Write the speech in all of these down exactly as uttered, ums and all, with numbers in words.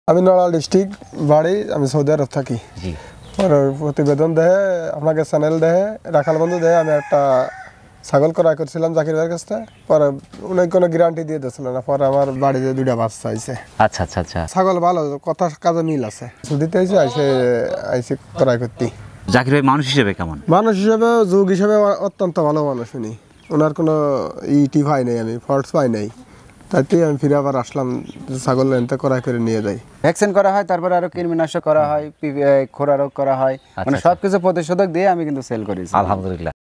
আমি নড়াইল ডিস্ট্রিক্ট বাড়ি, আমি সৌদি আরব থাকি। জি। পরে প্রতিবেদন দেহে আপনাকে চ্যানেল দেহে রাখাল বন্ধু দেহে আমি একটা ছাগল ক্রয় করছিলাম জাকির ভাইয়ের কাছ থেকে। পরে উনি কোনো গ্যারান্টি দিয়ে দিয়েছিল না। পরে আমার বাড়িতে দুইটা বাচ্চা আইছে। আচ্ছা আচ্ছা আচ্ছা। ছাগল ভালো, কথা কাজে মিল আছে। ছুটিতে আইসে আইসে আইসে ক্রয় করতে। জাকির ভাই মানুষ হিসেবে কেমন? মানুষ হিসেবে, যুগ হিসেবে অত্যন্ত ভালো মানুষ উনি। ওনার কোনো ইটি পাই নাই, আমি ফল্টস পাই নাই। তাইতে আমি ফিরে আবার আসলাম, ছাগল এনতে ক্রয় করে নিয়ে যাই। ভ্যাকসিন করা হয়, তারপরে আরো কৃমিনাশক করা হয়, খোরা রোগ করা হয়, মানে সবকিছু প্রতিষেধক দিয়ে আমি কিন্তু সেল করি। আলহামদুলিল্লাহ।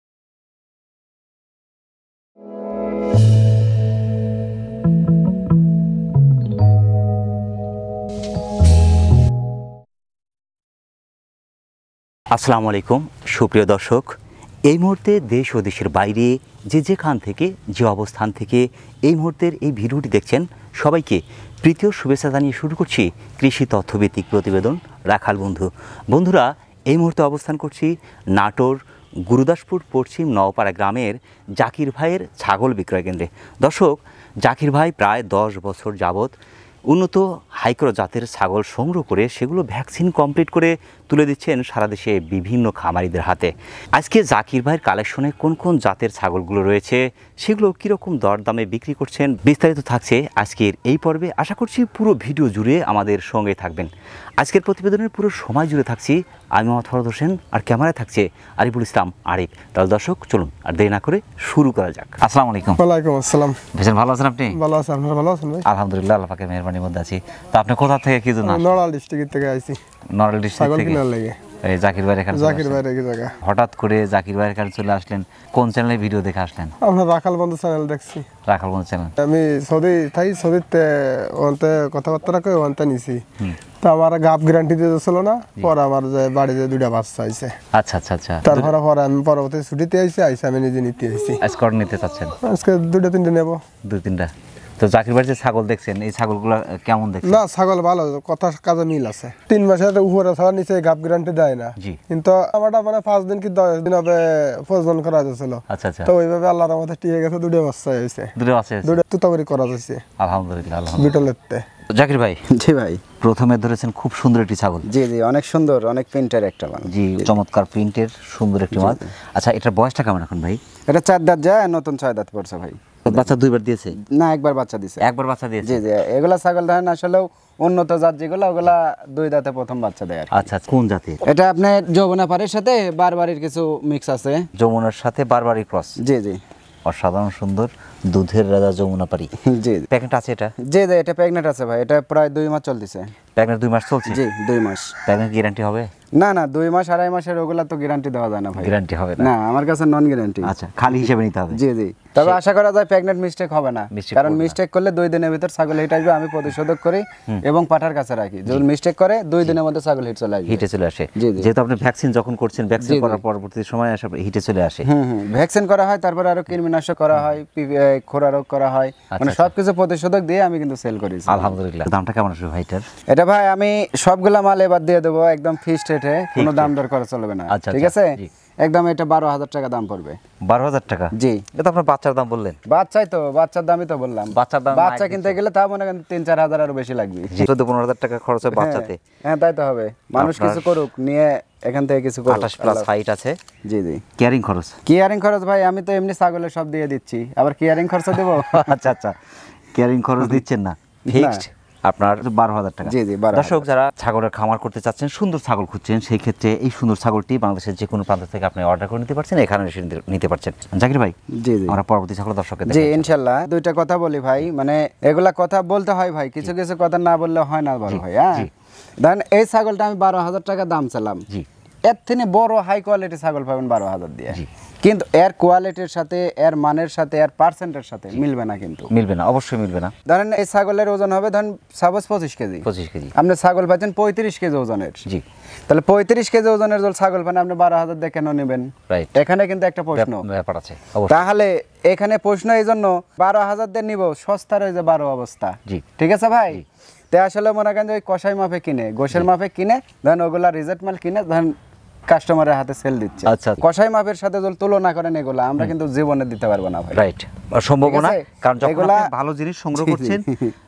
আসসালামু আলাইকুম সুপ্রিয় দর্শক, এই মুহূর্তে দেশ ও দেশের বাইরে যে যেখান থেকে যে অবস্থান থেকে এই মুহূর্তের এই ভিডিওটি দেখছেন সবাইকে প্রীতীয় শুভেচ্ছা জানিয়ে শুরু করছি কৃষি তথ্যভিত্তিক প্রতিবেদন রাখাল বন্ধু। বন্ধুরা, এই মুহূর্তে অবস্থান করছি নাটোর গুরুদাসপুর পশ্চিম নওপাড়া গ্রামের জাকির ভাইয়ের ছাগল বিক্রয় কেন্দ্রে। দর্শক, জাকির ভাই প্রায় দশ বছর যাবৎ উন্নত হাইক্রো জাতের ছাগল সংগ্রহ করে সেগুলো ভ্যাকসিন কমপ্লিট করে তুলে দিচ্ছেন সারা দেশে বিভিন্ন খামারিদের হাতে। আজকে জাকির ভাইয়ের কালেকশনে কোন কোন জাতের ছাগলগুলো রয়েছে, সেগুলো কীরকম দরদামে বিক্রি করছেন, বিস্তারিত থাকছে আজকের এই পর্বে। আশা করছি পুরো ভিডিও জুড়ে আমাদের সঙ্গে থাকবেন। আজকের প্রতিবেদনের পুরো সময় জুড়ে থাকছি আমি মোহাম্মদ ফরদ হোসেন, আর ক্যামেরায় থাকছে আরিফুল ইসলাম আরিফ। তাহলে দর্শক চলুন আর দেরি না করে শুরু করা যাক। আসসালামু আলাইকুম। ওয়ালাইকুম আসসালাম। ভীষণ ভালো আছেন আপনি? ভালো আছেন, আপনারা ভালো আছেন ভাই? আলহামদুলিল্লাহ, আল্লাহ পাকের মেহেরবানির মধ্যে আছি। তো আপনি কোথা থেকে কি জন্য? নড়াইল ডিস্ট্রিক্ট থেকে আইছি। নড়াইল ডিস্ট্রিক্ট থেকে লাগে এই জাকির ভাইয়ের এখানে? জাকির ভাইয়ের এই জায়গা। হঠাৎ করে জাকির ভাইয়ের কাছে চলে আসলেন, কোন চ্যানেলে ভিডিও দেখে আসলেন? আমরা রাখাল বন্ধু চ্যানেল দেখছি। রাখাল বন্ধু চ্যানেল। আমি সৌদি থাই, সৌদিতে ওনতে কথাবার্তা কই ওনতে নিছি। তো আমার গাব গ্যারান্টি দিয়েছিল না। পরে আমার যে বাড়িতে দুইটা বাচ্চা আইছে। আচ্ছা আচ্ছা আচ্ছা। তারপরে পরে আমি পরবর্তী ছুটিতে আইছি, আইসে আমি নিজে নিতে আইছি। আজকে অর্ডার নিতে চাচ্ছেন? আজকে দুইটা তিনটে নেব। দুই তিনটা। তো জাকির ভাই যে ছাগল দেখছেন, এই ছাগলগুলো কেমন দেখছেন? না, ছাগল ভালো, কথা কাজে মিল আছে। তিন মাসের উপরে ছাড়া নিচে গাব গ্যারান্টি দেয় না। কিন্তু আমারটা মানে পাঁচ দিন কি দশ দিন হবে প্রজনন করা যাচ্ছিল। আচ্ছা আচ্ছা। তো ওইভাবে আল্লাহর রহমতে টিকে গেছে, দুটো বাচ্চা হয়েছে। দুটো আছে, দুটো তুতাবরি করা যাচ্ছে আলহামদুলিল্লাহ আলহামদুলিল্লাহ। বিটলেতে। জাকির ভাই। জি ভাই। প্রথমে ধরেছেন খুব সুন্দর একটি ছাগল। জি জি, অনেক সুন্দর, অনেক প্রিন্টের একটা মাল। জি, চমৎকার প্রিন্টের সুন্দর একটি মাল। আচ্ছা, এটার বয়সটা কেমন এখন ভাই? এটা চার দাঁত যায়, নতুন ছয় দাঁত পড়ছে ভাই। বাচ্চা দুইবার দিয়েছে? না, একবার বাচ্চা দিয়েছে। একবার বাচ্চা দিয়েছে? জি জি, এগুলা ছাগল ধরেন আসলে উন্নত জাত যেগুলো, ওগুলা দুই দাঁতে প্রথম বাচ্চা দেয়। আচ্ছা, কোন জাতের? এটা আপনার যমুনা পাড়ির সাথে বারবারির কিছু মিক্স আছে। যমুনার সাথে বারবারি ক্রস? জি জি। অসাধারণ সুন্দর, দুধের রাজা যমুনা পাড়ি। জি। প্যাকেট আছে এটা? জি জি, এটা প্রেগনেন্ট আছে ভাই। এটা প্রায় দুই মাস চলতেছে। প্যাকেট দুই মাস চলছে? জি, দুই মাস। প্যাকেট গ্যারান্টি হবে? না না, দুই মাস আড়াই মাসের ওগুলা তো গ্যারান্টি দেওয়া যায় না ভাই। গ্যারান্টি হবে না? না, আমার কাছে নন গ্যারান্টি। আচ্ছা, খালি হিসেবে নিতে হবে? জি জি। তবে আশা করা যায় প্রেগনেন্ট মিস্টেক হবে না, কারণ মিস্টেক করলে দুই দিনের ভিতর ছাগল হিট আসবে। আমি প্রতিষেধক করি এবং পাঠার কাছে রাখি। যদি মিস্টেক করে দুই দিনের মধ্যে ছাগল হিট চলে আসবে। হিটে চলে আসে? যেহেতু আপনি ভ্যাকসিন যখন করছেন, ভ্যাকসিন করার পরবর্তী সময় আসে হিটে চলে আসে? হুম হুম, ভ্যাকসিন করা হয়, তারপরে আরো কৃমিনাশক করা হয়, খোরা রোগ করা হয়, মানে সবকিছু প্রতিষেধক দিয়ে আমি কিন্তু সেল করি। আলহামদুলিল্লাহ। দামটা কেমন আসবে ভাইটার? এটা ভাই আমি সবগুলা মাল এবার দিয়ে দেবো একদম ফিক্সড রেটে, কোনো দাম দর করা চলবে না। ঠিক আছে? একদম এটা বারো হাজার টাকা দাম পড়বে। বারো হাজার টাকা? জি। এটা আপনার বাচ্চার দাম বললেন? বাচ্চাই তো, বাচ্চার দামই তো বললাম। বাচ্চার দাম, বাচ্চা কিনতে গেলে তা মনে করেন তিন চার হাজার আরো বেশি লাগবে। চোদ্দ পনেরো হাজার টাকা খরচ হয় বাচ্চাতে? হ্যাঁ, তাই তো হবে। মানুষ কিছু করুক, নিয়ে এখান থেকে কিছু করুক। আঠাশ প্লাস হাইট আছে? জি জি। কেয়ারিং খরচ? কেয়ারিং খরচ ভাই আমি তো এমনি ছাগলের সব দিয়ে দিচ্ছি, আবার কেয়ারিং খরচ দেবো? আচ্ছা আচ্ছা, কেয়ারিং খরচ দিচ্ছেন না, ফিক্সড আপনার বারো হাজার টাকা। জি জি। দর্শক, যারা ছাগলের খামার করতে চাচ্ছেন, সুন্দর ছাগল খুঁজছেন, সেই ক্ষেত্রে এই সুন্দর ছাগলটি বাংলাদেশের যে কোনো প্রান্ত থেকে আপনি অর্ডার করে নিতে পারছেন, এখানে এসে নিতে পারছেন। জাকির ভাই, জি জি, আমরা পরবর্তী ছাগল দর্শককে জি ইনশাআল্লাহ। দুইটা কথা বলি ভাই, মানে এগুলা কথা বলতে হয় ভাই, কিছু কিছু কথা না বললে হয় না বড় ভাই। হ্যাঁ, ধরেন এই ছাগলটা আমি বারো হাজার টাকা দাম চালাম। জি। এর থেকে বড় হাই কোয়ালিটি ছাগল পাবেন বারো হাজার দিয়ে, কিন্তু এর কোয়ালিটির সাথে, এর মানের সাথে, এর পার্সেন্টের সাথে মিলবে না। কিন্তু মিলবে না, অবশ্যই মিলবে না। ধরেন এই ছাগলের ওজন হবে ধরেন সাপোজ পঁচিশ কেজি। পঁচিশ কেজি আপনি ছাগল পাচ্ছেন পঁয়ত্রিশ কেজি ওজনের। জি। তাহলে পঁয়ত্রিশ কেজি ওজনের জল ছাগল পান আপনি বারো হাজার দিয়ে কেন নেবেন? এখানে কিন্তু একটা প্রশ্ন ব্যাপার আছে। তাহলে এখানে প্রশ্ন এই জন্য বারো হাজার দিয়ে নিব, সস্তার ওই যে বারো অবস্থা। জি, ঠিক আছে ভাই। তাই আসলে মনে করেন ওই কষাই মাপে কিনে, গোশের মাপে কিনে, ধরেন ওগুলা রিজেক্ট মাল কিনে ধরেন কাস্টমারের হাতে সেল দিচ্ছে। আচ্ছা, কষাই মাপের সাথে যদি তুলনা করেন এগুলা আমরা কিন্তু জীবনে দিতে পারবো না ভাই। রাইট, সম্ভব না, কারণ যখন আপনি ভালো জিনিস সংগ্রহ করছেন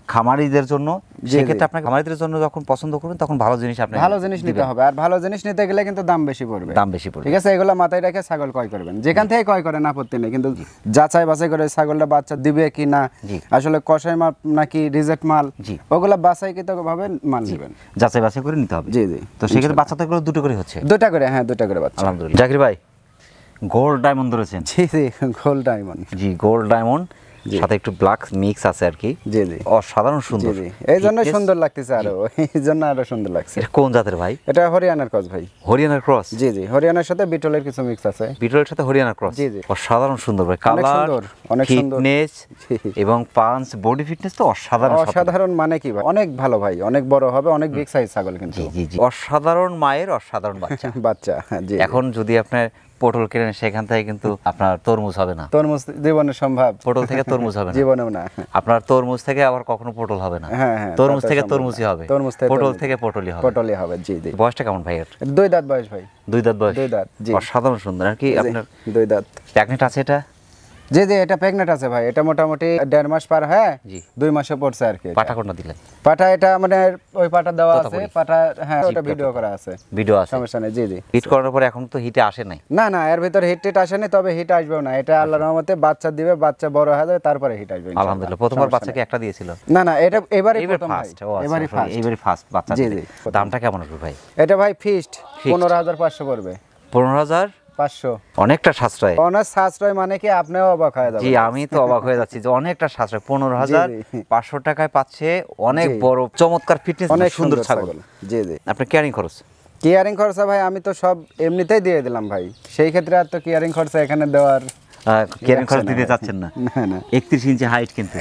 খামারিদের জন্য, সেক্ষেত্রে আপনাকে খামারিদের জন্য যখন পছন্দ করবেন তখন ভালো জিনিস আপনি ভালো জিনিস নিতে হবে, আর ভালো জিনিস নিতে গেলে কিন্তু দাম বেশি পড়বে, দাম বেশি পড়বে। ঠিক আছে, এগুলো মাথায় রেখে ছাগল ক্রয় করবেন, যেখান থেকে ক্রয় করেন আপত্তি নেই, কিন্তু যাচাই বাছাই করে ছাগলটা বাচ্চা দিবে কি না, আসলে কষাই মাল নাকি রিজেক্ট মাল, ওগুলো বাছাই কিন্তু ভাবে মাল নেবেন, যাচাই বাছাই করে নিতে হবে। জি জি। তো সেক্ষেত্রে বাচ্চা তো এগুলো দুটো করে হচ্ছে? দুটো করে, হ্যাঁ দুটো করে বাচ্চা। আলহামদুলিল্লাহ। জাকির ভাই, গোল্ড ডায়মন্ড ধরেছেন? জি জি, গোল্ড ডায়মন্ড। জি, গোল্ড ডায়মন্ড, সাথে একটু ব্ল্যাক মিক্স আছে আর কি। জি জি, অসাধারণ সুন্দর। জি, এই জন্য সুন্দর লাগতেছে, আরো এই জন্য আরো সুন্দর লাগছে। এটা কোন জাতের ভাই? এটা হরিয়ানার ক্রস ভাই। হরিয়ানার ক্রস? জি জি, হরিয়ানার সাথে বিটলের কিছু মিক্স আছে। বিটলের সাথে হরিয়ানার ক্রস? জি জি। অসাধারণ সুন্দর ভাই, কালার, অনেক সুন্দর, ফিটনেস এবং পাঞ্চ, বডি ফিটনেস তো অসাধারণ। অসাধারণ মানে কি ভাই, অনেক ভালো ভাই, অনেক বড় হবে, অনেক বিগ সাইজ ছাগল কিন্তু। জি জি জি, অসাধারণ মায়ের অসাধারণ বাচ্চা। বাচ্চা, জি। এখন যদি আপনার পটল কেনেন সেখান থেকে কিন্তু আপনার তরমুজ হবে না, তরমুজ জীবনে সম্ভব, পটল থেকে তরমুজ হবে না জীবনেও না। আপনার তরমুজ থেকে আবার কখনো পটল হবে না, হ্যাঁ হ্যাঁ, তরমুজ থেকে তরমুজই হবে, তরমুজ থেকে পটল থেকে পটলই হবে, পটলই হবে। জি জি। বয়সটা কেমন ভাই এর? দুই দাঁত বয়স ভাই। দুই দাঁত বয়স? দুই দাঁত, জি। অসাধারণ সুন্দর। আর কি আপনার দুই দাঁত প্রেগন্যান্ট আছে এটা? জি জি, এটা প্রেগন্যান্ট আছে ভাই, এটা মোটামুটি দেড় মাস পার হ্যাঁ, দুই মাসে পড়ছে আর কি। পাটা কোনটা দিলেন? পাটা এটা মানে ওই পাটা দেওয়া আছে, পাটা হ্যাঁ ওটা ভিডিও করা আছে, ভিডিও আছে, সমস্যা নেই। জি জি। হিট করার পরে এখন তো হিটে আসে নাই? না না, এর ভিতর হিট টিট আসেনি, তবে হিট আসবেও না, এটা আল্লাহর রহমতে বাচ্চা দিবে, বাচ্চা বড় হয়ে যাবে, তারপরে হিট আসবে ইনশাআল্লাহ। আলহামদুলিল্লাহ। প্রথমবার বাচ্চাকে একটা দিয়েছিল? না না, এটা এবারই প্রথম ভাই, ফার্স্ট। এবারই ফার্স্ট, এবারই ফার্স্ট বাচ্চা। জি দিলে জি। দামটা কেমন আসবে ভাই? এটা ভাই ফিক্সড পনেরো হাজার পাঁচশো পড়বে। পনেরো হাজার পাঁচশো, অনেকটা সাশ্রয়। অনেক সাশ্রয় মানে কি, আপনিও অবাক হয়ে যাবেন। জি, আমি তো অবাক হয়ে যাচ্ছি যে অনেকটা সাশ্রয়, পনেরো হাজার পাঁচশো টাকায় পাচ্ছে অনেক বড় চমৎকার ফিটনেস, অনেক সুন্দর ছাগল। জি জি। আপনার কেয়ারিং খরচ? কেয়ারিং খরচা ভাই আমি তো সব এমনিতেই দিয়ে দিলাম ভাই, সেই ক্ষেত্রে আর তো কেয়ারিং খরচা এখানে দেওয়ার কেয়ারিং খরচ দিতে চাচ্ছেন না? না না, একত্রিশ ইঞ্চি হাইট কিন্তু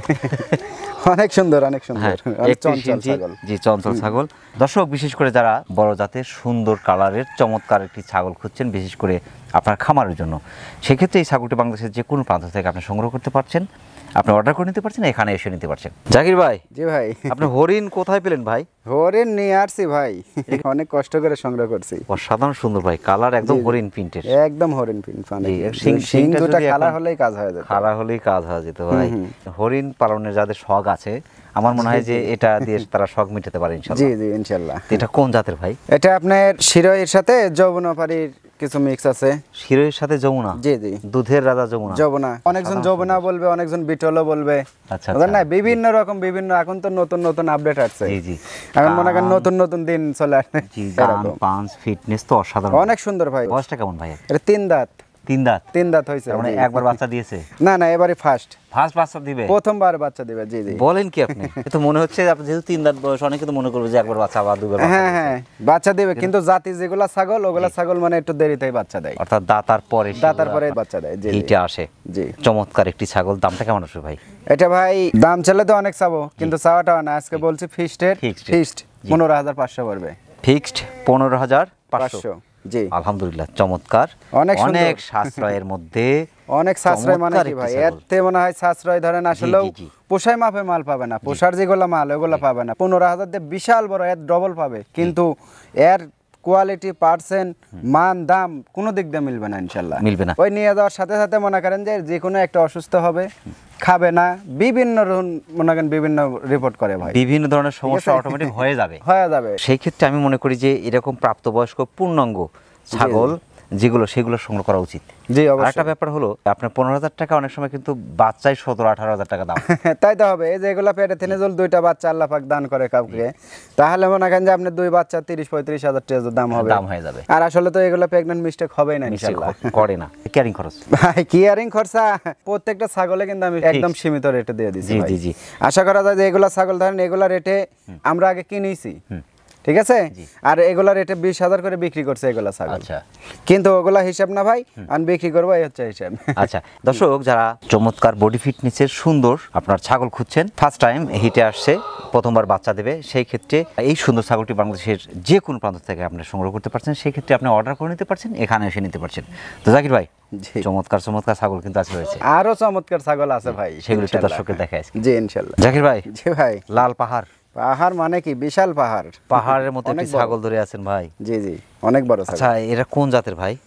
অনেক সুন্দর, অনেক সুন্দর, অনেক একত্রিশ চঞ্চল ইঞ্চি। ছাগল। জি, চঞ্চল ছাগল। দর্শক, বিশেষ করে যারা বড় জাতের সুন্দর কালারের চমৎকার একটি ছাগল খুঁজছেন, বিশেষ করে আপনার খামারের জন্য, সেক্ষেত্রে এই ছাগলটি বাংলাদেশের যে কোনো প্রান্ত থেকে আপনি সংগ্রহ করতে পারছেন, আপনি অর্ডার করে নিতে পারছেন, এখানে এসে নিতে পারছেন। জাকির ভাই, জি ভাই, আপনি হরিণ কোথায় পেলেন ভাই? হরিণ নিয়ে আসছি ভাই, অনেক কষ্ট করে সংগ্রহ করছি। অসাধারণ সুন্দর ভাই, কালার একদম হরিণ প্রিন্টের, একদম হরিণ প্রিন্ট, মানে সিং সিং সিংটা দুটো যদি কালা এখন হলেই কাজ হয়ে যেত, খাড়া হলেই কাজ হয়ে যেত ভাই। হরিণ পালনের যাদের শখ আছে, আমার মনে হয় যে এটা দিয়ে তারা শখ মিটাতে পারে জি ইনশাআল্লাহ। জি ইনশাআল্লাহ। এটা কোন জাতের ভাই? এটা আপনার শিরোয়ের সাথে যৌবনাপাড়ির কিছু মিক্স আছে। শিরোয়ের সাথে যমুনা? জি জি, দুধের রাজা যমুনা। যমুনা, অনেকজন যমুনা বলবে, অনেকজন বিটলও বলবে, আচ্ছা বুঝলেন না, বিভিন্ন রকম বিভিন্ন, এখন তো নতুন নতুন আপডেট আসছে। জি জি, এখন মনে করেন নতুন নতুন দিন চলে আসছে। জি, গান পাঁচ ফিটনেস তো অসাধারণ, অনেক সুন্দর ভাই। বয়সটা কেমন ভাই? এটা তিন দাঁত। তিন দাঁত? তিন দাঁত হয়েছে, মানে একবার বাচ্চা দিয়েছে? না না, এবারে ফার্স্ট ফার্স্ট বাচ্চা দিবে, প্রথমবার বাচ্চা দিবে। জি জি। বলেন কি আপনি? তো মনে হচ্ছে আপনি যেহেতু তিন দাঁত বয়স, অনেকে তো মনে করবে যে একবার বাচ্চা বা দুবার বাচ্চা। হ্যাঁ হ্যাঁ, বাচ্চা দিবে, কিন্তু জাতি যেগুলা ছাগল, ওগুলা ছাগল মানে একটু দেরিতেই বাচ্চা দেয়, অর্থাৎ দাঁতার পরে, দাঁতার পরে বাচ্চা দেয়। জি এইটা আসে। জি, চমৎকার একটি ছাগল। দামটা কেমন আসবে ভাই? এটা ভাই দাম চাইলে তো অনেক চাবো, কিন্তু চাওয়াটা না, আজকে বলছি ফিক্সড, ফিক্সড পনেরো হাজার পাঁচশো পড়বে। ফিক্সড পনেরো হাজার পাঁচশো? জি, আলহামদুলিল্লাহ, চমৎকার, অনেক অনেক সাশ্রয়ের মধ্যে, অনেক সাশ্রয় মানে কি ভাই, এতে মনে হয় সাশ্রয় ধরেন আসলেও পোষায় মাপে মাল পাবে না, পোষার যেগুলো মাল ওগুলো পাবে না। পনেরো হাজার দিয়ে বিশাল বড় এর ডবল পাবে, কিন্তু এর কোয়ালিটি, পার্সেন্ট, মান, দাম কোনো দিক দিয়ে মিলবে না ইনশাল্লাহ, মিলবে না। ওই নিয়ে যাওয়ার সাথে সাথে মনে করেন যে যে কোনো একটা অসুস্থ হবে, খাবে না, বিভিন্ন মনে করেন বিভিন্ন রিপোর্ট করে ভাই, বিভিন্ন ধরনের সমস্যা অটোমেটিক হয়ে যাবে, হয়ে যাবে। সেই ক্ষেত্রে আমি মনে করি যে এরকম প্রাপ্তবয়স্ক পূর্ণাঙ্গ ছাগল যেগুলো, সেগুলো সংগ্রহ করা উচিত। জি, আর অবশ্যই। একটা ব্যাপার হলো, আপনার পনেরো হাজার টাকা অনেক সময় কিন্তু বাচ্চাই সতেরো আঠারো হাজার টাকা দাম। তাই তো হবে, এই যে এগুলা পেটে থেনে জল দুইটা বাচ্চা আল্লাহ পাক দান করে কাউকে, তাহলে মনে করেন যে আপনি দুই বাচ্চা তিরিশ পঁয়ত্রিশ হাজার টাকা দাম হবে, দাম হয়ে যাবে। আর আসলে তো এগুলো প্রেগন্যান্ট মিস্টেক হবেই না ইনশাআল্লাহ, করে না। ক্যারিং খরচ ভাই, কেয়ারিং খরচা প্রত্যেকটা ছাগলে কিন্তু আমি একদম সীমিত রেটে দিয়ে দিচ্ছি। জি জি জি। আশা করা যায় যে এগুলা ছাগল ধরেন এগুলা রেটে আমরা আগে কিনেছি, ঠিক আছে, আর এগুলা রেটে বিশ হাজার করে বিক্রি করছে এগুলা ছাগল। আচ্ছা, কিন্তু ওগুলা হিসাব না ভাই, আমি বিক্রি করবো, এই হচ্ছে হিসাব। আচ্ছা দর্শক, যারা চমৎকার বডি ফিটনেসের সুন্দর আপনার ছাগল খুঁজছেন, ফার্স্ট টাইম হিটে আসছে, প্রথমবার বাচ্চা দেবে, সেই ক্ষেত্রে এই সুন্দর ছাগলটি বাংলাদেশের যে কোনো প্রান্ত থেকে আপনি সংগ্রহ করতে পারছেন, সেই ক্ষেত্রে আপনি অর্ডার করে নিতে পারছেন, এখানে এসে নিতে পারছেন। তো জাকির ভাই, চমৎকার চমৎকার ছাগল কিন্তু আছে রয়েছে, আরো চমৎকার ছাগল আছে ভাই, সেগুলো একটু দর্শককে দেখায়। জি ইনশাআল্লাহ। জাকির ভাই, জি ভাই, লাল পাহাড়? পাহাড় মানে কি, বিশাল পাহাড়, পাহাড়ের মতো একটি ছাগল ধরে আছেন ভাই। জি জি, অনেক বড় ছাগল। আচ্ছা, এটা কোন জাতের ভাই?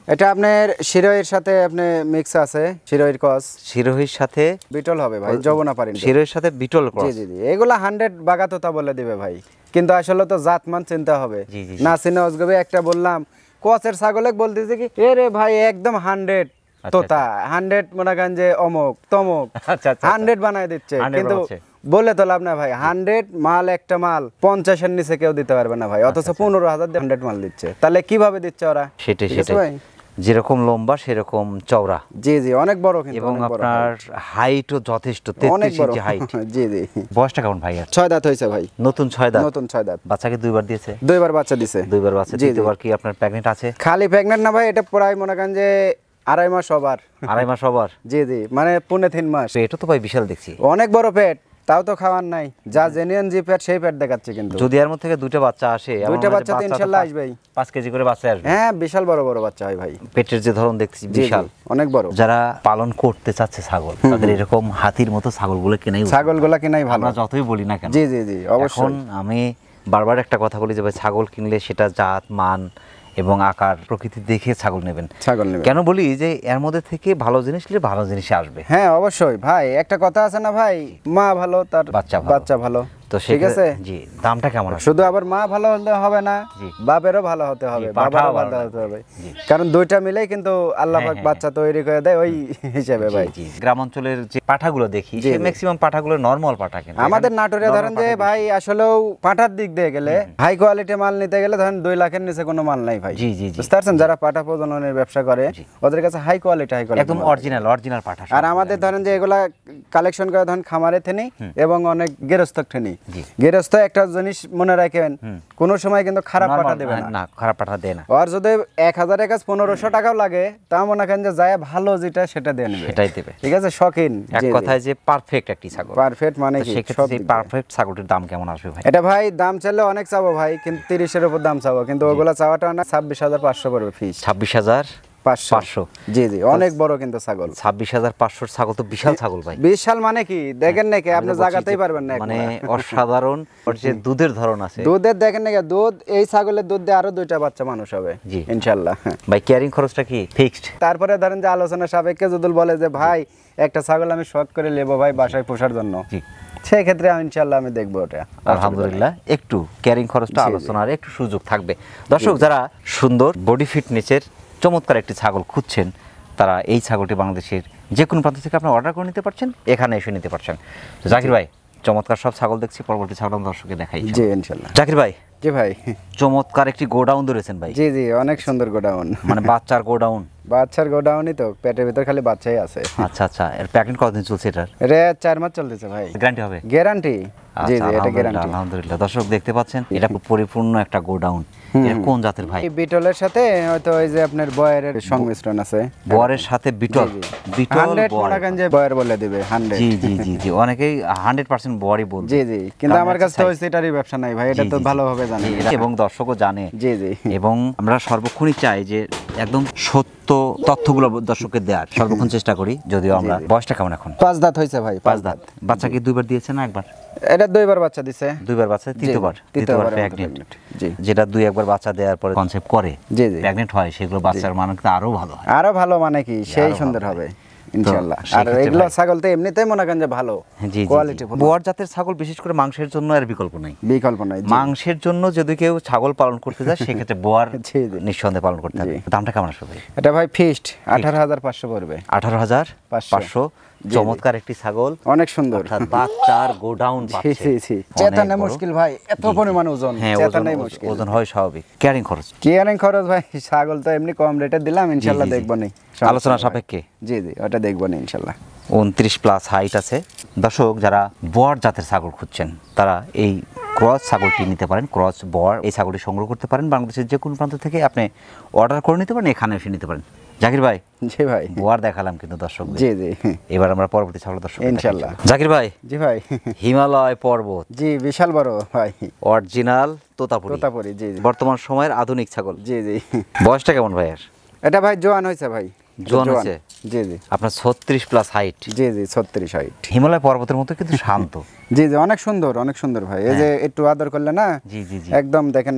এটা আপনার শিরোহির সাথে আপনি মিক্স আছে, শিরোহির ক্রস। শিরোহির সাথে বিটল হবে ভাই, যৌবনা পারেন। শিরোহির সাথে বিটল ক্রস। জি জি জি, এগুলা হান্ড্রেড বাগাতোতা বলে দিবে ভাই, কিন্তু আসলে তো জাতমান চিনতে হবে। না চিনে অজগবে একটা বললাম কোচের ছাগলে বলতেছে কি এ রে ভাই একদম হান্ড্রেড তোতা, হান্ড্রেড মনে করেন যে অমুক তমুক, হান্ড্রেড বানায় দিচ্ছে, কিন্তু বলে তো লাভ না ভাই। হান্ড্রেড মাল একটা মাল পঞ্চাশের নিচে কেউ দিতে পারবে না ভাই, অথচ পনেরো হাজার দিয়ে হান্ড্রেড মাল দিচ্ছে। তাহলে কিভাবে দিচ্ছে ওরা? সেটাই সেটাই, যেরকম লম্বা সেরকম চওড়া। জি জি, অনেক বড়, কিন্তু এবং আপনার হাইটও যথেষ্ট, তেত্রিশ ইঞ্চি হাইট। জি জি। বয়সটা কেমন ভাই? ছয় দাঁত হয়েছে ভাই। নতুন ছয় দাঁত? নতুন ছয় দাঁত। বাচ্চাকে দুইবার দিয়েছে? দুইবার বাচ্চা দিছে। দুইবার বাচ্চা, দ্বিতীয়বার কি আপনার প্রেগন্যান্ট আছে? খালি প্রেগন্যান্ট না ভাই, এটা প্রায় মনে করেন যে আড়াই মাস হবার। আড়াই মাস হবার? জি জি, মানে পৌনে তিন মাস। এটা তো ভাই বিশাল দেখছি, অনেক বড় পেট, তাও তো খাওয়ার নাই। যা জেনুইন জি পেট সেই পেট দেখাচ্ছে। কিন্তু যদি এর মধ্যে থেকে দুটো বাচ্চা আসে, দুইটা বাচ্চা তো ইনশাআল্লাহ আসবে, পাঁচ কেজি করে বাচ্চা আসবে। হ্যাঁ, বিশাল বড় বড় বাচ্চা হয় ভাই। পেটের যে ধরন দেখছি বিশাল, অনেক বড়। যারা পালন করতে চাচ্ছে ছাগল, তাদের এরকম হাতির মতো ছাগলগুলো কেনাই, ছাগলগুলো কেনাই ভালো, আমরা যতই বলি না কেন। জি জি জি, অবশ্যই। আমি বারবার একটা কথা বলি যে ভাই ছাগল কিনলে সেটা জাত মান এবং আকার প্রকৃতি দেখে ছাগল নেবেন। ছাগল নেবেন কেন বলি যে এর মধ্যে থেকে ভালো জিনিস নিলে ভালো জিনিস আসবে। হ্যাঁ অবশ্যই ভাই, একটা কথা আছে না ভাই, মা ভালো তার বাচ্চা ভালো, বাচ্চা ভালো। তো ঠিক আছে জি, দামটা কেমন আছে? শুধু আবার মা ভালো হলে হবে না, বাপেরও ভালো হতে হবে, বাবারও ভালো হতে হবে, কারণ দুইটা মিলেই কিন্তু আল্লাহ পাক বাচ্চা তৈরি করে দেয় ওই হিসেবে ভাই। গ্রাম অঞ্চলের যে পাঠাগুলো দেখি, ম্যাক্সিমাম পাঠাগুলো নরমাল পাঠা, কিন্তু আমাদের নাটোরে ধরেন যে ভাই আসলেও পাঠার দিক দিয়ে গেলে হাই কোয়ালিটি মাল নিতে গেলে ধরেন দুই লাখের নিচে কোনো মাল নাই ভাই। জি জি, বুঝতে পারছেন, যারা পাঠা প্রজননের ব্যবসা করে ওদের কাছে হাই কোয়ালিটি, হাই কোয়ালিটি একদম অরিজিনাল অরিজিনাল পাঠা। আর আমাদের ধরেন যে এগুলা কালেকশন করে ধরেন খামারে থেনি এবং অনেক গেরস্থ ঠেনি। গেরস্থ একটা জিনিস মনে রাখেন, কোন সময় কিন্তু খারাপ পাঠা দেবে না, খারাপ পাঠা দেয় না। আর যদি এক হাজার এক পনেরোশো টাকাও লাগে, তা মনে করেন যে যায় ভালো যেটা সেটা দিয়ে নেবে, সেটাই দেবে। ঠিক আছে, শখিন এক কথায় যে পারফেক্ট একটি ছাগল। পারফেক্ট মানে কি? সেক্ষেত্রে পারফেক্ট ছাগলটির দাম কেমন আসবে ভাই? এটা ভাই দাম চাইলে অনেক চাবো ভাই, কিন্তু তিরিশের উপর দাম চাবো, কিন্তু ওগুলা চাওয়াটা না ছাব্বিশ হাজার পাঁচশো পড়বে ফিস। ছাব্বিশ হাজার পাঁচশো? জি জি, অনেক বড় কিন্তু ছাগল। ছাব্বিশ হাজার পাঁচশোর ছাগল তো বিশাল ছাগল ভাই। বিশাল মানে কি দেখেন নাকি আপনি জায়গাতেই পারবেন না, মানে অসাধারণ। যে দুধের ধরন আছে, দুধের দেখেন নাকি, দুধ এই ছাগলের দুধ দিয়ে আরো দুইটা বাচ্চা মানুষ হবে জি ইনশাআল্লাহ। ভাই ক্যারিং খরচটা কি ফিক্সড? তারপরে ধরেন যে আলোচনা সাপেক্ষে যদি বলে যে ভাই একটা ছাগল আমি শখ করে নেবো ভাই বাসায় পোষার জন্য, সেই ক্ষেত্রে ইনশাআল্লাহ আমি দেখবো ওটা, আলহামদুলিল্লাহ। একটু ক্যারিং খরচটা আলোচনার একটু সুযোগ থাকবে। দর্শক যারা সুন্দর বডি ফিটনেসের চমৎকার একটি ছাগল খুঁজছেন, তারা এই ছাগলটি বাংলাদেশের যে কোনো প্রান্ত থেকে আপনি অর্ডার করে নিতে পারছেন, এখানে এসে নিতে পারছেন। জাকির ভাই চমৎকার সব ছাগল দেখছি, পরবর্তী ছাগল দর্শকে দেখাই। জি ইনশাআল্লাহ। জাকির ভাই, জি ভাই, চমৎকার একটি গোডাউন ধরেছেন ভাই। জি জি, অনেক সুন্দর গোডাউন, মানে বাচ্চার গোডাউন? বাচ্চার গোডাউনই তো, পেটের ভিতর খালি বাচ্চাই আছে। আচ্ছা আচ্ছা, এর প্যাকেট কতদিন চলছে এটার? এটা চার মাস চলতেছে ভাই। গ্যারান্টি হবে? গ্যারান্টি, জি জি, এটা গ্যারান্টি। আলহামদুলিল্লাহ। দর্শক দেখতে পাচ্ছেন, এটা খুব পরিপূর্ণ একটা গোডাউন। এটা কোন জাতের ভাই? এই বিটলের সাথে হয়তো ওই যে আপনার বয়ারের সংমিশ্রণ আছে। বয়ারের সাথে বিটল? বিটল বয়ার যে বয়ার বলে দিবে হান্ড্রেড। জি জি জি জি, অনেকেই হান্ড্রেড পার্সেন্ট বয়ারই বলবে। জি জি, কিন্তু আমার কাছে তো সেটারই ব্যবসা নাই ভাই, এটা তো ভালোভাবে জানি এবং দর্শকও জানে। জি জি, এবং আমরা সর্বক্ষণই চাই যে একদম সত্য তথ্যগুলো দর্শককে দেওয়ার সর্বক্ষণ চেষ্টা করি। যদিও আমরা, বয়সটা কেমন এখন? পাঁচ দাঁত হয়েছে ভাই। পাঁচ দাঁত। বাচ্চা কি দুইবার দিয়েছে না একবার? এটা দুইবার বাচ্চা দিছে। দুইবার বাচ্চা, তৃতীয়বার? তৃতীয়বার প্রেগন্যান্ট। জি, যেটা দুই একবার বাচ্চা দেওয়ার পরে কনসেপ্ট করে জি জি প্রেগন্যান্ট হয়, সেগুলো বাচ্চার মান কিন্তু আরো ভালো হয়। আরো ভালো মানে কি, সেই সুন্দর হবে ইনশাআল্লাহ। আর এগুলো ছাগল তো এমনিতেই মনে করেন যে ভালো কোয়ালিটি। বোয়ার জাতের ছাগল বিশেষ করে মাংসের জন্য আর বিকল্প নাই, বিকল্প নাই। মাংসের জন্য যদি কেউ ছাগল পালন করতে যায়, সেক্ষেত্রে বোয়ার নিঃসন্দেহে পালন করতে হবে। দামটা কেমন আসবে ভাই? এটা ভাই ফিক্সড আঠারো হাজার পাঁচশো পড়বে। আঠারো হাজার পাঁচশো। চমৎকার একটি ছাগল, অনেক সুন্দর। বাচ্চার গোডাউন চেতানো মুশকিল ভাই, এত পরিমাণ ওজন, চেতানোই মুশকিল। ওজন হয় স্বাভাবিক। ক্যারিং খরচ? ক্যারিং খরচ ভাই ছাগল তো এমনি কম রেটে দিলাম, ইনশাআল্লাহ দেখবো নি, আলোচনা সাপেক্ষে। জি জি, ওটা দেখবো নি ইনশাআল্লাহ। উনত্রিশ প্লাস হাইট আছে। দর্শক যারা বর জাতের ছাগল খুঁজছেন, তারা এই ক্রস ছাগলটি নিতে পারেন। ক্রস বর এই ছাগলটি সংগ্রহ করতে পারেন বাংলাদেশের যে কোনো প্রান্ত থেকে, আপনি অর্ডার করে নিতে পারেন, এখানে এসে নিতে পারেন। জাকির ভাই, জি ভাই, বোয়ার দেখালাম কিন্তু দর্শক। জি জি, এবার আমরা পরবর্তী ছাগল দর্শক ইনশাআল্লাহ। জাকির ভাই, জি ভাই, হিমালয় পর্বত, জি বিশাল বড় ভাই, অরিজিনাল তোতাপুরি। তোতাপুরি, জি জি, বর্তমান সময়ের আধুনিক ছাগল। জি জি। বয়সটা কেমন ভাই এর? এটা ভাই জোয়ান হয়েছে ভাই, জোয়ান হয়েছে। জি জি, আপনার ছত্রিশ প্লাস হাইট? জি জি, ছত্রিশ হাইট। হিমালয় পর্বতের মতো কিন্তু শান্ত। জি জি, অনেক সুন্দর, অনেক সুন্দর ভাই। এই যে একটু আদর করলে না, জি জি জি, একদম দেখেন নাকি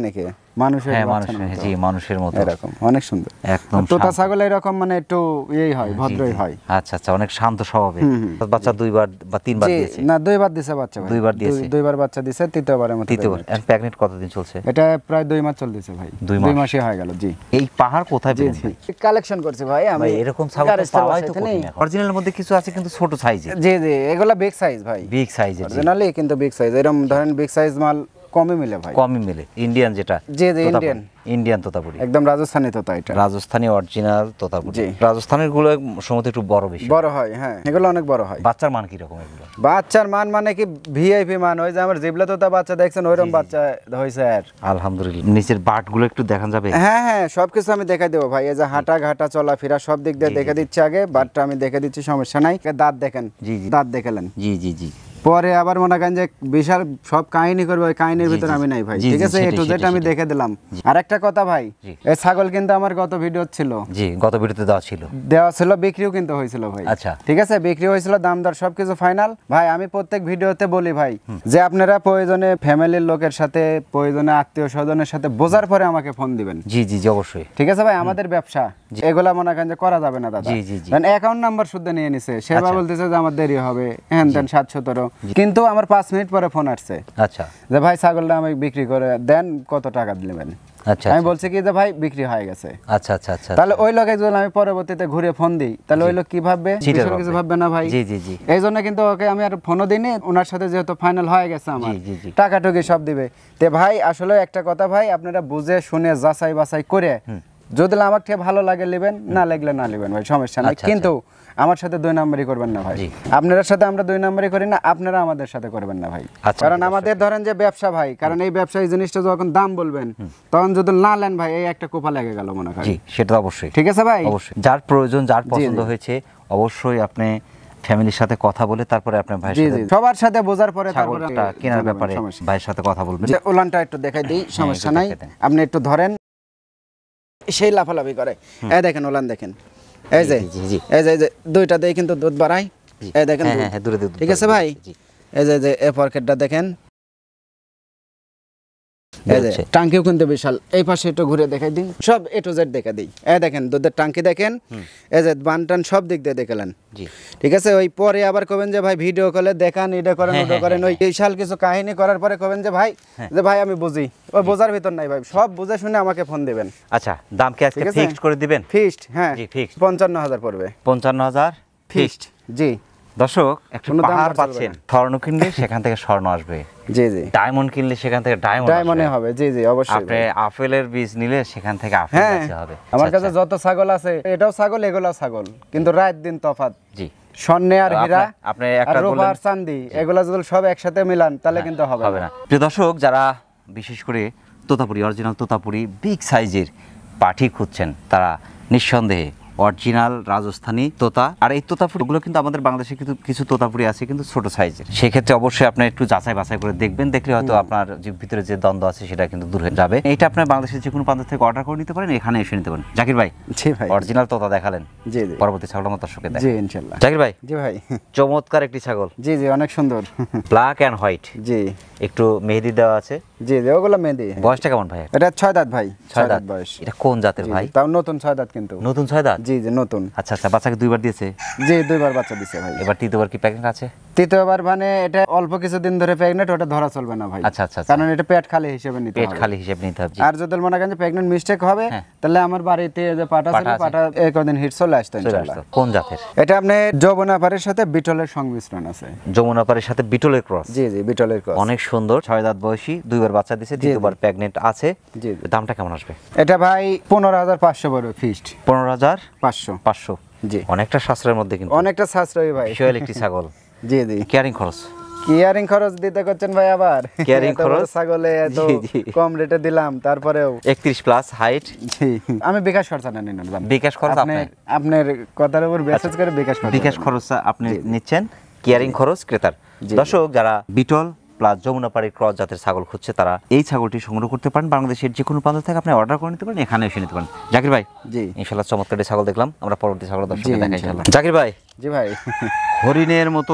মানুষের হ্যাঁ বাচ্চার মানুষের, মতো। জি মানুষের মতো এরকম অনেক সুন্দর। একদম তোতা শান্ত। ছাগল এরকম মানে একটু ইয়েই হয়, জি, ভদ্রই জি। হয়। আচ্ছা আচ্ছা, অনেক শান্ত স্বভাবের। বাচ্চা দুইবার বা তিনবার জি, দিয়েছে? না দুইবার দিছে বাচ্চা ভাই, দুইবার দুই- দিয়েছে। দুইবার বাচ্চা দিছে, তৃতীয়বারের মতো তৃতীয়বার। pregnant। এন্ড প্রেগনেন্ট কতদিন চলছে? এটা প্রায় দুই মাস চলতেছে ভাই, দুই দুই মাস। মাসই হয়ে গেল। জি এই পাহাড় কোথায় জি পেলেন জি ভাই? কালেকশন করছি ভাই আমি। ভাই এরকম ছাগল তো গারেস্টার পাওয়াই তো বাসাইতে নেই। কঠিন। অরিজিনালের মধ্যে কিছু আছে কিন্তু ছোট সাইজের। জি জি এগুলা বিগ সাইজ ভাই, বিগ সাইজের। অরিজিনালি কিন্তু বিগ সাইজ। এরকম ধরেন বিগ সাইজ মাল কমই মিলে ভাই। কমই মিলে। ইন্ডিয়ান যেটা জি জি তোতাপুরি। ইন্ডিয়ান, ইন্ডিয়ান তোতাপুরি, একদম রাজস্থানি তোতা এটা। রাজস্থানি অরিজিনাল তোতাপুরি। জি। রাজস্থানের গুলো সম্ভবত একটু বড় বেশি। বড় হয়, হ্যাঁ এগুলো অনেক বড় হয়। বাচ্চার মান কি রকম এগুলো? বাচ্চার মান মানে কি ভিআইপি মান, ওই যে আমার জিবলা তোতা বাচ্চা দেখছেন ওইরকম বাচ্চা হয়েছে আর। আলহামদুলিল্লাহ। নিচের বাট গুলো একটু দেখান যাবে? হ্যাঁ হ্যাঁ সবকিছু আমি দেখাই দেবো ভাই। এই যে হাঁটা ঘাটা চলাফেরা সব দিক দিয়ে দেখে দিচ্ছি আগে, বাটটা আমি দেখে দিচ্ছি, সমস্যা নাই। দাঁত দেখেন, জি, জি। দাঁত দেখালেন। জি জি জি। পরে আবার মনে করেন যে বিশাল সব কাহিনী করবে, ওই কাহিনীর জি, ভিতরে জি, আমি নাই ভাই, জি, ঠিক জি, আছে? সেটাই, এটু যেটা সেটাই, আমি সেটাই। দেখে দিলাম। আর একটা কথা ভাই, জি। এই ছাগল কিন্তু আমার গত ভিডিও ছিল, জি গত ভিডিওতে দেওয়া ছিল। দেওয়া ছিল, বিক্রিও কিন্তু হয়েছিল ভাই। আচ্ছা। ঠিক আছে, বিক্রি হয়েছিল, দাম দর সবকিছু ফাইনাল। ভাই আমি প্রত্যেক ভিডিওতে বলি ভাই যে আপনারা প্রয়োজনে ফ্যামিলির লোকের সাথে, প্রয়োজনে আত্মীয় স্বজনের সাথে বোঝার পরে আমাকে ফোন দিবেন। জি জি জি অবশ্যই। ঠিক আছে ভাই, আমাদের ব্যবসা এগুলা মনে করেন যে করা যাবে না দাদা। জি, জি, জি। অ্যাকাউন্ট নাম্বার শুদ্ধ নিয়ে নিছে, সেবা আচ্ছা। বলতেছে যে আমার দেরি হবে, হ্যান দেন সাত সতেরো, কিন্তু আমার পাঁচ মিনিট পরে ফোন আসছে আচ্ছা যে ভাই ছাগলটা আমি বিক্রি করে দেন, কত টাকা দিলেন? আচ্ছা আমি আচ্ছা। বলছি কি যে ভাই বিক্রি হয়ে গেছে। আচ্ছা আচ্ছা আচ্ছা। তাহলে ওই লোকে যদি আমি পরবর্তীতে ঘুরে ফোন দিই, তাহলে ওই লোক কি ভাববে? চিটার বিষয় কিছু ভাববে। ভাববে না ভাই। জি, জি, জি। এই জন্য কিন্তু ওকে আমি আর ফোনও দিইনি, ওনার সাথে যেহেতু ফাইনাল হয়ে গেছে আমার, জি, জি, জি। টাকা টুকি সব দিবে। তে ভাই আসলে একটা কথা ভাই, আপনারা বুঝে শুনে যাচাই বাছাই করে, যদি আমার থেকে ভালো লাগে নেবেন, না লাগলে না নেবেন ভাই, সমস্যা নাই। আচ্ছা, কিন্তু আমার সাথে দুই নাম্বারই করবেন না ভাই। জি। আপনাদের সাথে আমরা দুই নাম্বারই করি না, আপনারা আমাদের সাথে করবেন না ভাই। আচ্ছা, কারণ ঠিক আছে। আমাদের ধরেন যে ব্যবসা ভাই, কারণ এই ব্যবসা, এই জিনিসটা যখন দাম বলবেন, তখন যদি না নেন ভাই, এই একটা কোপা লেগে গেল মনে করেন। জি সেটা তো অবশ্যই। ঠিক আছে ভাই? অবশ্যই। যার প্রয়োজন, যার পছন্দ জি। হয়েছে, অবশ্যই আপনি ফ্যামিলির সাথে কথা বলে তারপরে আপনার ভাইয়ের জি সাথে জি সবার সাথে বোঝার পরে তারপরে ছাগলটা কেনার জানাবেন, ব্যাপারে সমস্যা নেই। ভাইয়ের সাথে কথা বলবেন। যে উলানটা একটু দেখাই দিই, সমস্যা একটু নাই। দেখাই দেন। আপনি একটু ধরেন, সেই লাফালাফি করে, এই দেখেন উলান দেখেন, এই যে জি, জি, জি। এই যে এই যে দুইটা দিয়ে কিন্তু দুধ বাড়াই, এই দেখেন হ্যাঁ, দুধ। হ্যাঁ, হ্যাঁ, দূরে দূরে ঠিক আছে ভাই? জি। এই যে যে এই পকেটটা দেখেন, এই যে বেরোচ্ছে। টাঙ্কিও কিন্তু বিশাল। এই পাশে একটু ঘুরে দেখাই দিন, সব এ টু জেড দেখা দিই। এই দেখেন দুধের টাঙ্কি দেখেন, এই যে বানটান সব দিক দিয়ে দেখালেন। জি। ঠিক আছে, ওই পরে আবার কবেন যে ভাই ভিডিও কলে দেখান, এটা করেন হ্যাঁ, ওটা হ্যাঁ, করেন, ওই বিশাল কিছু কাহিনী করার পরে কবেন যে ভাই, যে ভাই আমি বুঝি, ওই বোঝার ভিতর নাই ভাই, সব বুঝে শুনে আমাকে ফোন দিবেন। আচ্ছা, দাম কি আজকে ঠিক আছে? ফিক্সড করে দিবেন? ফিক্সড, হ্যাঁ জি, fixed। পঞ্চান্ন হাজার পড়বে পঞ্চান্ন হাজার ফিক্সড। জি দর্শক, একটা কোনো দাম পাহাড় দর চলবে পাচ্ছেন, স্বর্ণ কিনলে সেখান থেকে স্বর্ণ আসবে, জি জি ডায়মন্ড কিনলে সেখান থেকে ডায়মন্ড ডায়মন্ডে আসবে, হবে। জি জি অবশ্যই আপনি ভাই। আপেলের বীজ নিলে সেখান থেকে আপেল হ্যাঁ গাছে হবে। আমার আচ্ছা, কাছে যত ছাগল আছে, এটাও ছাগল এগুলাও ছাগল, কিন্তু রাত দিন তফাৎ। জি। স্বর্ণে আর আপনি- হীরা আপনি আর একটা রূপা বললেন- আর চাঁদি, এগুলা যদি সব একসাথে মিলান তাহলে কিন্তু হবে হবে না। না। প্রিয় দর্শক, যারা বিশেষ করে তোতাপুরি, অরিজিনাল তোতাপুরি বিগ সাইজের পাঠি খুঁজছেন, তারা নিঃসন্দেহে অরিজিনাল রাজস্থানী তোতা, আর এই তোতাপুরিগুলো কিন্তু আমাদের বাংলাদেশে কিন্তু কিছু তোতাপুরি আছে কিন্তু ছোট সাইজের, সেক্ষেত্রে অবশ্যই আপনি একটু যাচাই বাছাই করে দেখবেন, দেখলে হয়তো আপনার যে ভিতরে যে দ্বন্দ্ব আছে সেটা কিন্তু দূর হয়ে যাবে। এটা আপনার বাংলাদেশের যে কোনো প্রান্ত থেকে অর্ডার করে নিতে পারেন, এখানে এসে নিতে পারেন। জাকির ভাই, জি ভাই, অরিজিনাল তোতা দেখালেন, জি জি পরবর্তী ছাগল আমার দর্শককে দেখ। জি ইনশাল্লাহ। জাকির ভাই, জি ভাই, চমৎকার একটি ছাগল, জি জি অনেক সুন্দর। ব্ল্যাক অ্যান্ড হোয়াইট, জি একটু মেহেদি দেওয়া আছে। জি জি ওগুলো মেহেদি। বয়সটা কেমন ভাই? এটা ছয় দাঁত ভাই, ছয় দাঁত বয়স। এটা কোন জাতের জি, ভাই? তাও নতুন ছয় দাঁত কিন্তু। নতুন ছয় দাঁত? জি জি নতুন। আচ্ছা আচ্ছা, বাচ্চাকে দুইবার দিয়েছে? জি দুইবার বাচ্চা দিছে ভাই। এবার তৃতীয়বার কি প্রেগনেন্ট আছে? তৃতীয়বার মানে এটা অল্প কিছুদিন ধরে প্রেগনেন্ট, ওটা ধরা চলবে না ভাই। আচ্ছা, আচ্ছা, আচ্ছা। কারণ এটা পেট খালি হিসেবে নিতে পেট হবে। খালি হিসেবে নিতে হবে। জি। আর যদি মনে করেন যে প্রেগনেন্ট মিস্টেক হবে, হ্যাঁ। তাহলে আমার বাড়িতে যে পাটা ছিল, পাঠা আছে। পাটা এই কদিন হিট চলে আসতো চলে ইনশাআল্লাহ। আসতো। কোন জাতের? এটা আপনি যৌবনাপারের সাথে বিটলের সংমিশ্রণ আছে। যমুনাপাড়ের সাথে বিটলের ক্রস। জি জি বিটলের ক্রস। অনেক সুন্দর, ছয় দাঁত বয়সী, দুইবার বাচ্চা দিয়েছে, দ্বিতীয়বার প্রেগনেন্ট আছে। জি জি। দামটা কেমন আসবে? এটা ভাই পনেরো হাজার পাঁচশো পড়বে ফিক্সড। পনেরো হাজার পাঁচশো। পাঁচশো। জি অনেকটা সাশ্রয়ের মধ্যে কিন্তু। অনেকটা সাশ্রয়ী ভাই। বিশাল একটি ছাগল। জি জি কেয়ারিং খরচ? কেয়ারিং খরচ দিতে করছেন ভাই আবার? Caring এত বড় খরচ? ছাগলে এত জি, জি। কম রেটে দিলাম, তারপরেও একত্রিশ প্লাস হাইট। জি আমি বিকাশ খরচা নেন নিলাম। বিকাশ খরচ আপনি আপনার? আপনার কথার উপর মেসেজ করে বিকাশ খরচ বিকাশ খরচ আপনি নিচ্ছেন, কেয়ারিং খরচ ক্রেতার। জি। দর্শক, যারা বিটল প্লাস যমুনাপাড়ির ক্রস জাতের ছাগল খুঁজছে, তারা এই ছাগলটি সংগ্রহ করতে পারেন। বাংলাদেশের যে কোনো প্রান্ত থেকে আপনি অর্ডার করে নিতে পারেন, এখানে এসে নিতে পারেন। জাকির ভাই, জি ইনশাআল্লাহ চমৎকার একটি ছাগল দেখলাম, আমরা পরবর্তী ছাগল দর্শককে জি, দেখাই ইনশাআল্লাহ। জাকির ভাই, জি ভাই হরিণের মতো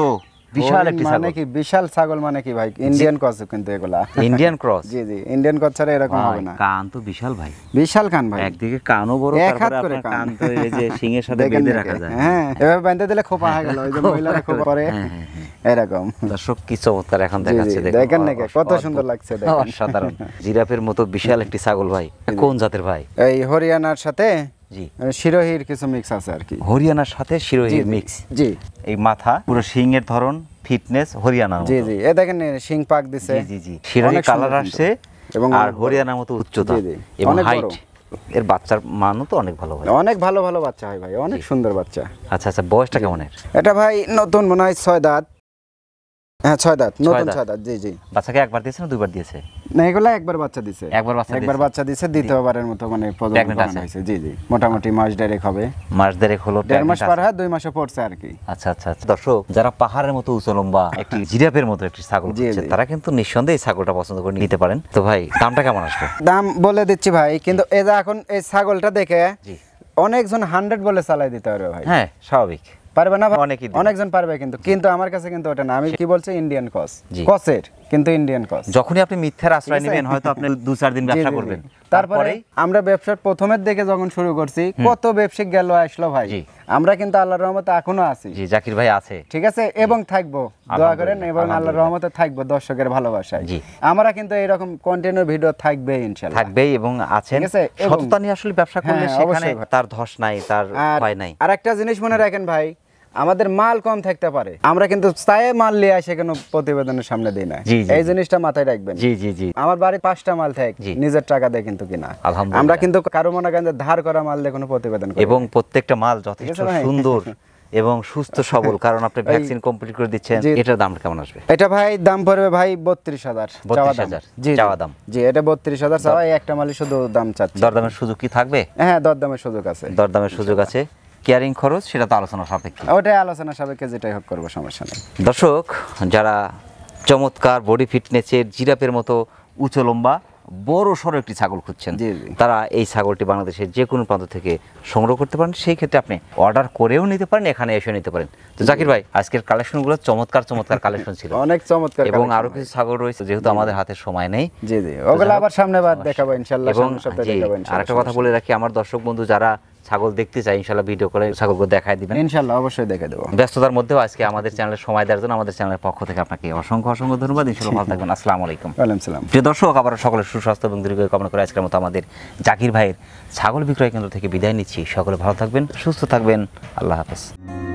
বিশাল একটি ছাগল মানে কি বিশাল ছাগল মানে কি ভাই ইন্ডিয়ান ক্রস কিন্তু এগুলা ইন্ডিয়ান ক্রস জি জি ইন্ডিয়ান ক্রস ছাড়া এরকম হবে না কান তো বিশাল ভাই বিশাল কান ভাই একদিকে কানও বড় এক হাত তারপরে করে আপনার কান। কান তো এই যে শিংয়ের সাথে বেঁধে রাখা যায় হ্যাঁ এভাবে বেঁধে দিলে খোপা হয়ে গেল ওই যে মহিলারা খোপা করে এরকম দর্শক কি চমৎকার এখন দেখাচ্ছে জি, দেখেন নাকি কত সুন্দর লাগছে দেখেন অসাধারণ জিরাফের মতো বিশাল একটি ছাগল ভাই কোন জাতের ভাই এই হরিয়ানার সাথে জি শিরোহির কিছু মিক্স আছে আর কি হরিয়ানার সাথে শিরোহির মিক্স জি এই মাথা পুরো শিংয়ের ধরন ফিটনেস হরিয়ানার মতো জি জি এ দেখেন শিং পাক দিছে জি জি জি শিরোহি অনেক কালার সুন্দর আসছে এবং আর হরিয়ানার মতো উচ্চতা জি, জি, এবং অনেক হাইট বড়। এর বাচ্চার মানও তো অনেক ভালো হয় অনেক ভালো ভালো বাচ্চা হয় ভাই অনেক সুন্দর বাচ্চা আচ্ছা আচ্ছা বয়সটা কেমন এর এটা ভাই নতুন মনে হয় ছয় দাঁত হ্যাঁ ছয় দাঁত নতুন দাঁত। ছয় দাঁত জি জি বাচ্চাকে একবার দিয়েছে না দুইবার দিয়েছে না এগুলা একবার বাচ্চা দিছে একবার বাচ্চা একবার দিয়েছে। বাচ্চা দিছে দ্বিতীয়বারের মতো মানে প্রজনন Pregnant করানো আছে। হয়েছে জি জি মোটামুটি মাস দেড়েক হবে মাস দেড়েক হলো দেড় মাস pregnant পার আছে। হয় দুই মাসে পড়ছে আর কি আচ্ছা আচ্ছা আচ্ছা। দর্শক যারা পাহাড়ের মতো উঁচু লম্বা একটি জিরাফের মতো একটি ছাগল জি, খুঁজছে জি। তারা কিন্তু নিঃসন্দেহে এই ছাগলটা পছন্দ করে নিতে পারেন। তো ভাই দামটা কেমন আসবে? দাম বলে দিচ্ছি ভাই কিন্তু এই যে এখন এই ছাগলটা দেখে জি অনেকজন হান্ড্রেড বলে চালাই দিতে পারবে ভাই হ্যাঁ স্বাভাবিক পারবে না ভাই? অনেকেই দিবে। অনেকজন পারবে কিন্তু কিন্তু আমার কাছে কিন্তু ওটা না আমি কি বলছি ইন্ডিয়ান কস জি। কসের কিন্তু ইন্ডিয়ান কস যখনই আপনি মিথ্যার আশ্রয় ঠিক আছে? নেবেন হয়তো আপনি দু চার দিন ব্যবসা করবেন তারপরে আমরা ব্যবসার প্রথমের দিকে যখন শুরু করছি কত ব্যবসায়িক গেল আসলো ভাই জি। আমরা কিন্তু আল্লাহর রহমতে এখনো আছি জি জাকির ভাই আছে ঠিক আছে এবং থাকবো দোয়া করেন এবং আল্লাহর রহমতে থাকবো দর্শকের ভালোবাসায় জি। আমরা কিন্তু এরকম কন্টিনিউ ভিডিও থাকবে ইনশাআল্লাহ থাকবেই এবং আছেন ঠিক আছে? এবং- সততা নিয়ে আসলে ব্যবসা করলে হ্যাঁ, সেখানে অবশ্যই ভাই। তার ধস নাই তার আর ভয় নাই। আরেকটা জিনিস মনে রাখেন ভাই আমাদের মাল কম থাকতে পারে আমরা কিন্তু চায়ে মাল নিয়ে আসে কোনো প্রতিবেদনের সামনে দিই না জি, জি, এই জি। জিনিসটা মাথায় রাখবেন জি জি জি আমার বাড়ি পাঁচটা মাল থাকে জি। নিজের টাকা দিয়ে কিন্তু কিনা আলহামদুলিল্লাহ। আমরা কিন্তু কারো মনে করেন যে ধার করা মাল দিয়ে কোনো প্রতিবেদন করি না। এবং প্রত্যেকটা মাল যথেষ্ট আছে ভাই? সুন্দর এবং সুস্থ সবল কারণ আপনি ভ্যাকসিন কমপ্লিট করে দিচ্ছেন। জি। এটার দাম কেমন আসবে? এটা ভাই দাম পড়বে ভাই বত্রিশ হাজার বত্রিশ হাজার জি চাওয়া দাম। জি এটা বত্রিশ হাজার চাওয়া এই একটা মালই শুধু দাম চাচ্ছে দরদামের সুযোগ কি থাকবে? হ্যাঁ দরদামের সুযোগ আছে দরদামের সুযোগ আছে। কেয়ারিং খরচ সেটা তো আলোচনা সাপেক্ষে। ওটাই আলোচনা সাপেক্ষে যেটাই হোক করবো সমস্যা নেই দর্শক যারা চমৎকার বডি ফিটনেসের জিরাফের মতো উঁচু লম্বা বড় সড়ো একটি ছাগল খুঁজছেন জি, জি। তারা এই ছাগলটি বাংলাদেশের যে কোনো প্রান্ত থেকে সংগ্রহ করতে পারেন। সেই ক্ষেত্রে আপনি অর্ডার করেও নিতে পারেন, এখানে এসে নিতে পারেন। তো জাকির ভাই আজকের কালেকশনগুলো চমৎকার চমৎকার কালেকশন ছিল অনেক চমৎকার এবং collection আরো ভাই। কিছু ছাগল রয়েছে যেহেতু আমাদের হাতে সময় নেই। জি জি ওগুলো আবার সামনে বার দেখাবো ইনশাআল্লাহ এবং সামনের সপ্তাহে জি, দেখাবো আরেকটা ইনশাআল্লাহ কথা বলে রাখি আমার দর্শক বন্ধু যারা ছাগল দেখতে চায় ইনশাআল্লাহ ভিডিও করে ছাগলগুলো দেখায় দিবেন। ইনশাআল্লাহ অবশ্যই দেখে দেবো ব্যস্ততার মধ্যেও আজকে আমাদের চ্যানেলে সময় দেওয়ার জন্য আমাদের চ্যানেলের পক্ষ থেকে আপনাকে অসংখ্য অসংখ্য ধন্যবাদ। ইনশাআল্লাহ ভালো থাকবেন। আসসালামু আলাইকুম। ওয়ালাইকুম সালাম প্রিয় দর্শক আবার সকলের সুস্বাস্থ্য এবং দীর্ঘায়ু কামনা করে আজকের মতো আমাদের জাকির ভাইয়ের ছাগল বিক্রয় কেন্দ্র থেকে বিদায় নিচ্ছি। সকলে ভালো থাকবেন, সুস্থ থাকবেন। আল্লাহ হাফেজ।